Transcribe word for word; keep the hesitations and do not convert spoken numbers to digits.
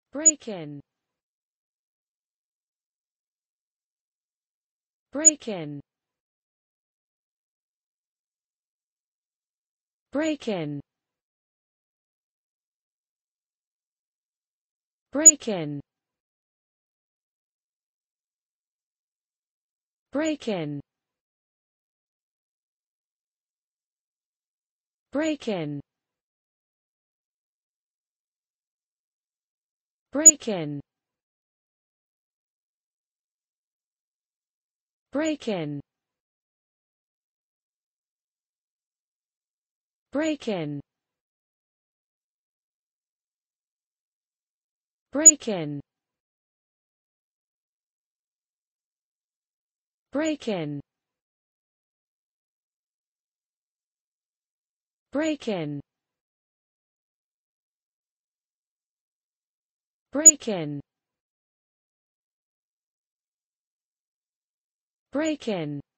break-in, break-in, break-in, break-in, break-in, break-in, break-in, break-in, break-in, break-in, break-in, break-in, break-in, break-in,